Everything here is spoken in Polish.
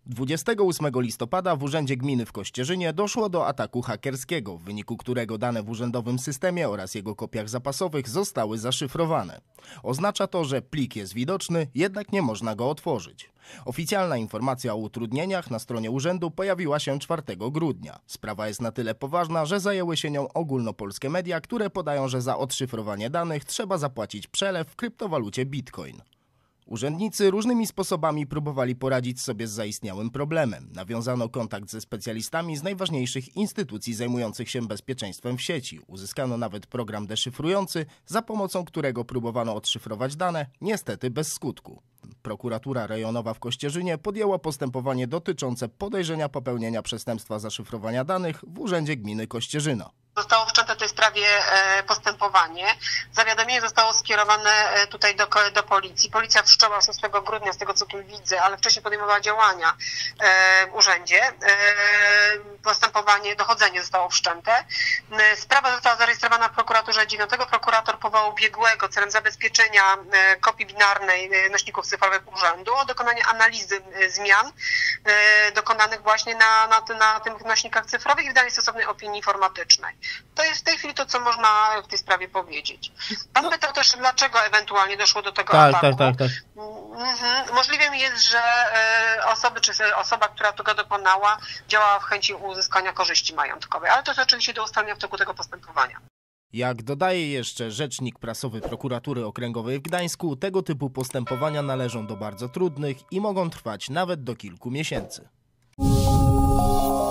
28 listopada w Urzędzie Gminy w Kościerzynie doszło do ataku hakerskiego, w wyniku którego dane w urzędowym systemie oraz jego kopiach zapasowych zostały zaszyfrowane. Oznacza to, że plik jest widoczny, jednak nie można go otworzyć. Oficjalna informacja o utrudnieniach na stronie urzędu pojawiła się 4 grudnia. Sprawa jest na tyle poważna, że zajęły się nią ogólnopolskie media, które podają, że za odszyfrowanie danych trzeba zapłacić przelew w kryptowalucie Bitcoin. Urzędnicy różnymi sposobami próbowali poradzić sobie z zaistniałym problemem. Nawiązano kontakt ze specjalistami z najważniejszych instytucji zajmujących się bezpieczeństwem w sieci. Uzyskano nawet program deszyfrujący, za pomocą którego próbowano odszyfrować dane, niestety bez skutku. Prokuratura rejonowa w Kościerzynie podjęła postępowanie dotyczące podejrzenia popełnienia przestępstwa zaszyfrowania danych w Urzędzie Gminy Kościerzyna. Zostało wszczęte w tej sprawie postępowanie. Zawiadomienie zostało skierowane tutaj do policji. Policja wszczęła 6 grudnia, z tego co tu widzę, ale wcześniej podejmowała działania w urzędzie. Dochodzenie zostało wszczęte. Sprawa została zarejestrowana w prokuraturze 9. Prokurator powołał biegłego celem zabezpieczenia kopii binarnej nośników cyfrowych urzędu o dokonanie analizy zmian dokonanych właśnie na tych nośnikach cyfrowych i wydanie stosownej opinii informatycznej. To jest w tej chwili to, co można w tej sprawie powiedzieć. Pan pytał też, dlaczego ewentualnie doszło do tego ataku. Tak. Możliwym jest, że osoba, która tego dokonała, działała w chęci uzyskania korzyści majątkowej, ale to jest oczywiście do ustalenia w toku tego postępowania. Jak dodaje jeszcze rzecznik prasowy Prokuratury Okręgowej w Gdańsku, tego typu postępowania należą do bardzo trudnych i mogą trwać nawet do kilku miesięcy.